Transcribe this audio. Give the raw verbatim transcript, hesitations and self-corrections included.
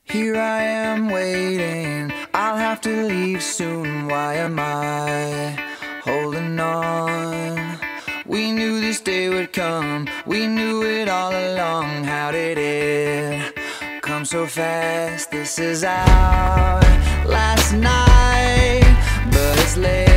Here I am waiting, I'll have to leave soon. Why am I holding on? We knew this day would come, we knew it all along. How did it come so fast? This is our last night, but it's late.